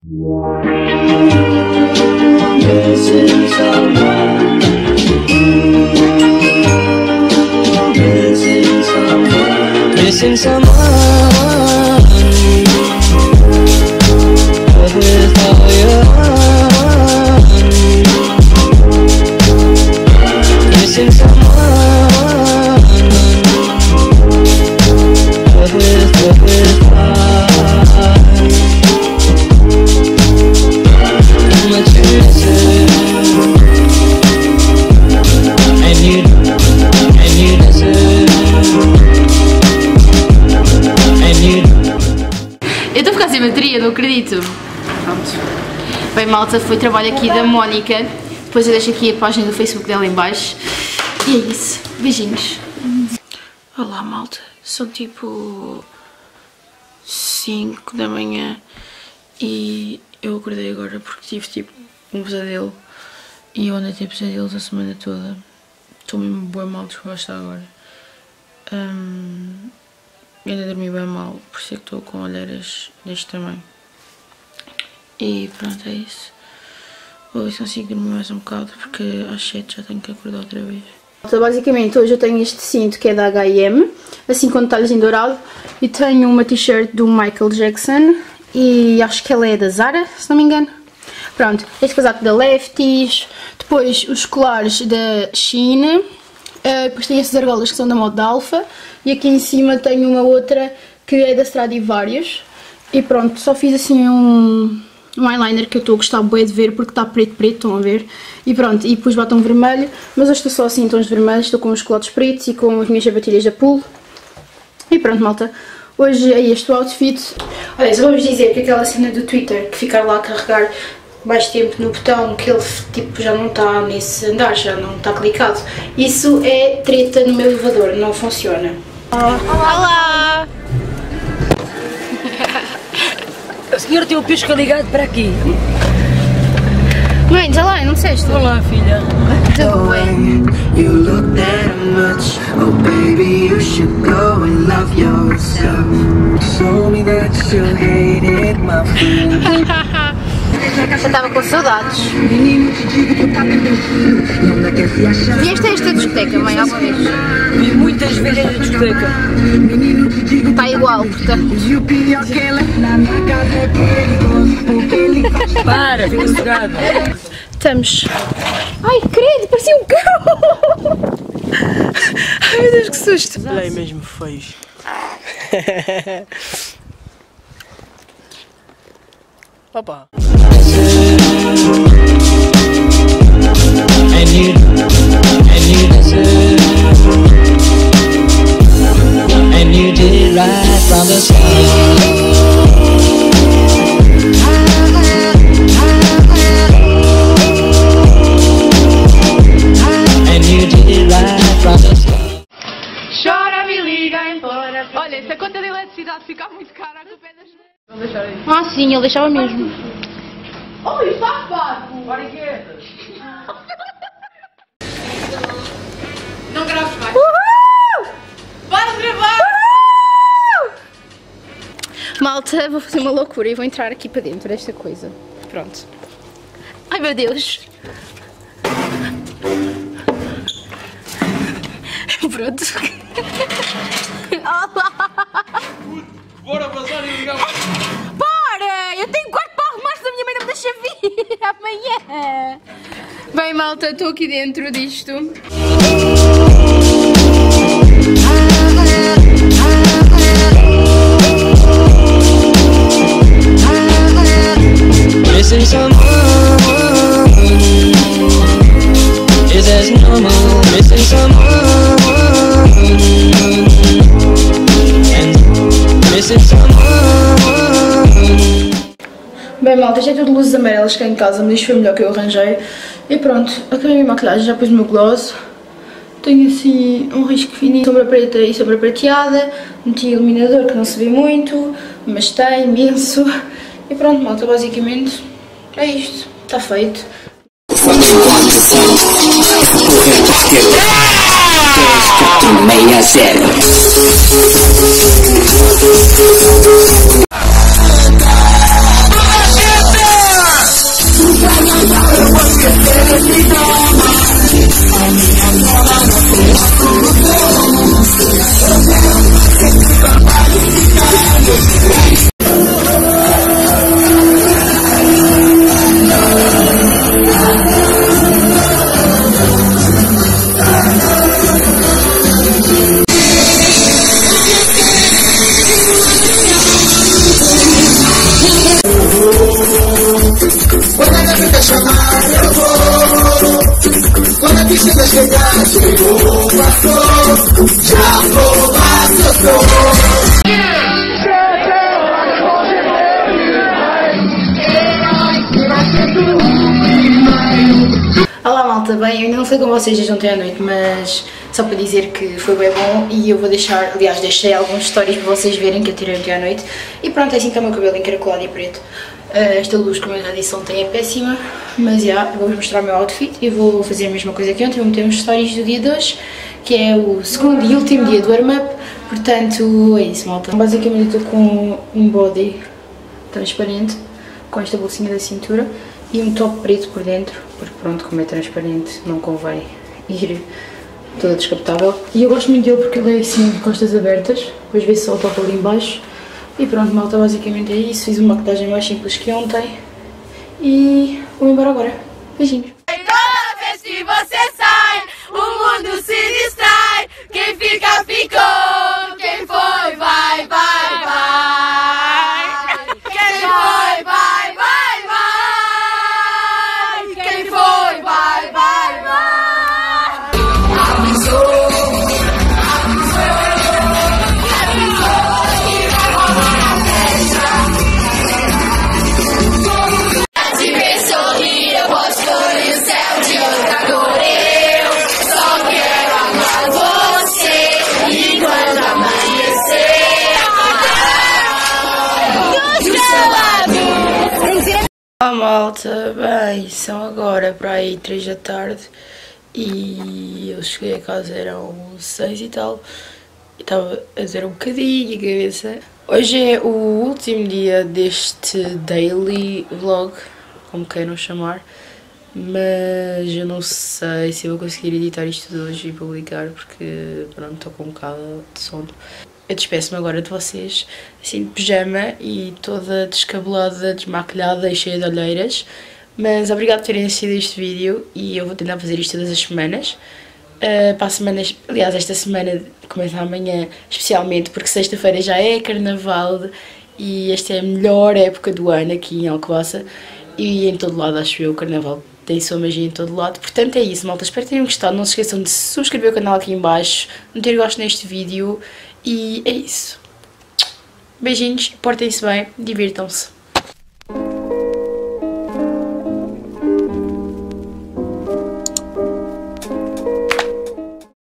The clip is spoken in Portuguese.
Missing someone. Missing someone. Missing someone. But with all your heart. Missing someone. But with heart. How much you missing? And you deserve. And you. Eu estou a ficar sem bateria, não acredito. Pronto. Bem, malta, foi trabalho aqui da Mónica. Depois eu deixo aqui a página do Facebook dela em baixo. E é isso. Beijinhos. Olá, malta. São tipo 5 da manhã e eu acordei agora porque tive tipo um pesadelo e eu andei a ter pesadelos a semana toda. Estou mesmo bem mal disposta agora. Ainda dormi bem mal, por isso é que estou com olheiras deste tamanho. E pronto, é isso. Vou ver se consigo dormir mais um bocado porque às 7 já tenho que acordar outra vez. Então, basicamente hoje eu tenho este cinto que é da H&M, assim com detalhes em dourado, e tenho uma t-shirt do Michael Jackson e acho que ela é da Zara, se não me engano. Pronto, este casaco da Lefties, depois os colares da Shein, depois tem estas argolas que são da Moda Alpha e aqui em cima tenho uma outra que é da Stradivarius e pronto, só fiz assim um eyeliner que eu estou a gostar bué de ver porque está preto, estão a ver? E pronto, e pus batom vermelho, mas hoje estou só assim em tons vermelhos, estou com os colares pretos e com as minhas sapatilhas da Pool. E pronto, malta, hoje é este o outfit. Olha, só vamos dizer que aquela cena do Twitter, que ficar lá a carregar mais tempo no botão, que ele tipo já não está nesse andar, já não está clicado. Isso é treta no meu elevador, não funciona. Olá! A senhora tem o pisca ligado para aqui. Mãe, já lá, não disseste? Olá, filha. Tudo bem. You look that much. Oh baby, you should go and love yourself. Show me that you hate it, my friend. Já estava com saudades. Vieste a esta discoteca, mãe, alguma vez? Vi muitas vezes a discoteca. Está igual, portanto. Para, fica sossegado. Estamos. Ai, credo, parecia um cão! Ai, meu Deus, que susto! Olha aí mesmo feios. Opa! And you did right from the start. Chora, me liga, embora. Olha, se a conta de eletricidade ficar muito cara, a culpa é das... Não deixar isso. Ah, sim, ele deixava mesmo. Oh, está pago! Não graves mais. Para de gravar! Malta, vou fazer uma loucura e vou entrar aqui para dentro desta coisa. Pronto. Ai, meu Deus! Pronto. Bora passar e ligar. Para! Eu tenho quarto para arrumar, se a minha mãe não me deixa vir amanhã. Bem, malta, estou aqui dentro disto. Missing someone. Is as normal. Missing someone. And missing someone. Bem, malta, já é tudo luzes amarelas cá em casa, mas isto foi o melhor que eu arranjei. E pronto, acabei a minha maquilhagem, já pus o meu gloss. Tenho assim um risco fininho, sombra preta e sombra prateada. Meti iluminador que não se vê muito, mas tem imenso. E pronto, malta, basicamente é isto, está feito. chamar eu vou. Quando a piscina chegar, chegou, passou. Já vou lá, sou. Olá malta, bem, eu ainda não falei com vocês desde ontem à noite, mas só para dizer que foi bem bom e eu vou deixar, aliás, deixei alguns stories para vocês verem que eu tirei ontem à noite e pronto, é assim que está o meu cabelo encaracolado e preto. Esta luz, como eu já disse ontem, é péssima, mas já, eu vou-vos mostrar o meu outfit e vou fazer a mesma coisa que ontem, vou meter uns stories do dia de hoje, que é o segundo e último dia do warm-up, portanto é isso malta. Basicamente estou com um body transparente, com esta bolsinha da cintura e um top preto por dentro, porque pronto, como é transparente não convém ir toda descapotável. E eu gosto muito dele porque ele é assim de costas abertas, depois vê-se só o top ali em baixo. E pronto malta, basicamente é isso, fiz uma maquilhagem mais simples que ontem e vou embora agora. Beijinhos! Toda vez que você sai, o mundo se distrai. Quem fica, ficou. Quem foi, vai, vai, vai. Quem foi, vai, vai, vai. Quem foi, vai, vai, vai. Avisou. Te ver sorrir, eu posso colorir o céu de outra cor. Eu só quero amar você. E quando amanhecer, do seu lado. Olá malta, bem, são agora para aí 3 da tarde e eu cheguei a casa, eram 6 e tal, e estava a dizer um bocadinho a cabeça. Hoje é o último dia deste daily vlog, como queiram chamar, mas eu não sei se eu vou conseguir editar isto de hoje e publicar porque pronto, estou com um bocado de sono. Eu despeço-me agora de vocês, assim de pijama e toda descabelada, desmaquilhada e cheia de olheiras. Mas obrigado por terem assistido este vídeo e eu vou tentar fazer isto todas as semanas. Para a semana, aliás, esta semana começa amanhã, especialmente porque sexta-feira já é carnaval e esta é a melhor época do ano aqui em Alcobaça e em todo lado, acho eu, o carnaval tem sua magia em todo lado. Portanto é isso malta, espero que tenham gostado, não se esqueçam de subscrever o canal aqui em baixo, meter gosto neste vídeo e é isso. Beijinhos, portem-se bem, divirtam-se.